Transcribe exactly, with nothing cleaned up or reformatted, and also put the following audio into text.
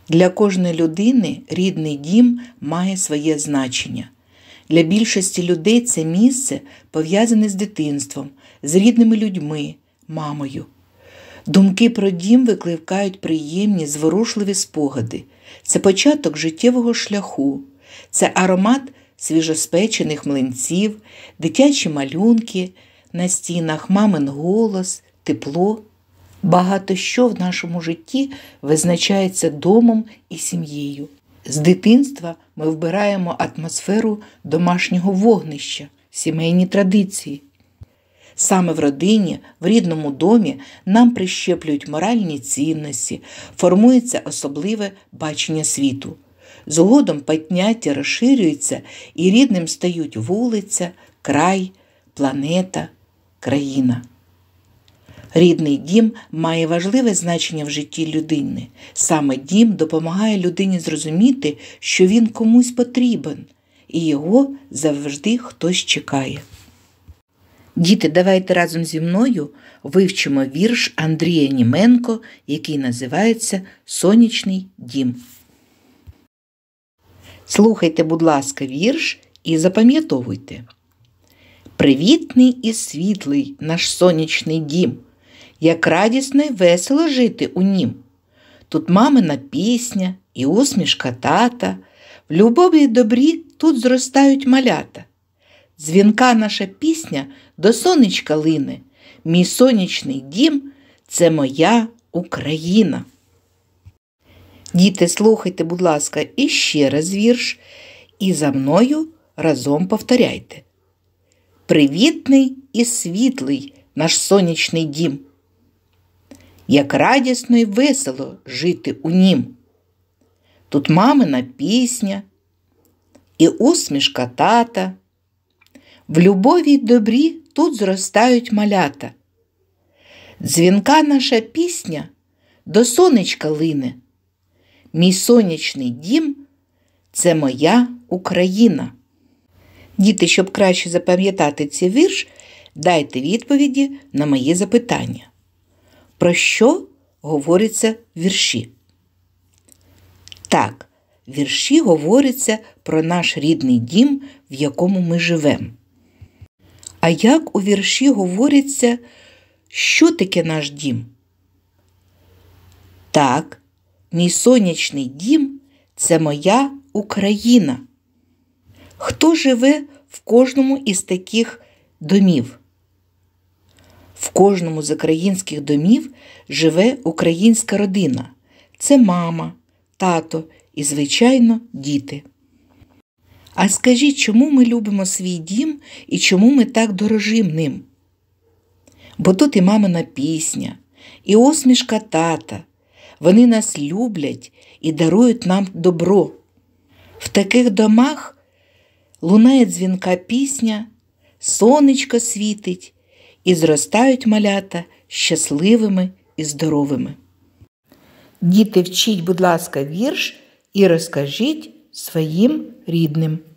Для кожної людини рідний дім має своє значення. Для більшості людей це місце пов'язане з дитинством, з рідними людьми, мамою. Думки про дім викликають приємні, зворушливі спогади. Це початок життєвого шляху, це аромат свіжоспечених млинців, дитячі малюнки, на стінах мамин голос, тепло. Багато що в нашому житті визначається домом і сім'єю. З дитинства ми вбираємо атмосферу домашнього вогнища, сімейні традиції. Саме в родині, в рідному домі нам прищеплюють моральні цінності, формується особливе бачення світу. Згодом поняття розширюються і рідним стають вулиця, край, планета, країна. Рідний дім має важливе значення в житті людини. Саме дім допомагає людині зрозуміти, що він комусь потрібен, і його завжди хтось чекає. Діти, давайте разом зі мною вивчимо вірш Андрія Німенко, який називається «Сонячний дім». Слухайте, будь ласка, вірш і запам'ятовуйте. Привітний і світлий наш сонячний дім, як радісно й весело жити у нім. Тут мамина пісня і усмішка тата, в любові й добрі тут зростають малята. Дзвінка наша пісня до сонечка лине, мій сонячний дім – це моя Україна. Діти, слухайте, будь ласка, іще раз вірш і за мною разом повторяйте. Привітний і світлий наш сонячний дім, як радісно й весело жити у нім. Тут мамина пісня і усмішка тата, в любові й добрі тут зростають малята. Дзвінка наша пісня до сонечка лине, мій сонячний дім – це моя Україна. Діти, щоб краще запам'ятати цей вірш, дайте відповіді на мої запитання. Про що говориться в вірші? Так, в вірші говориться про наш рідний дім, в якому ми живемо. А як у вірші говориться, що таке наш дім? Так, мій сонячний дім – це моя Україна. Хто живе в кожному із таких домів? В кожному з українських домів живе українська родина. Це мама, тато і, звичайно, діти. А скажіть, чому ми любимо свій дім і чому ми так дорожимо ним? Бо тут і мамина пісня, і усмішка тата. Вони нас люблять і дарують нам добро. В таких домах лунає дзвінка пісня, сонечко світить, і зростають малята щасливими і здоровими. Діти, вчіть, будь ласка, вірш і розкажіть своїм рідним.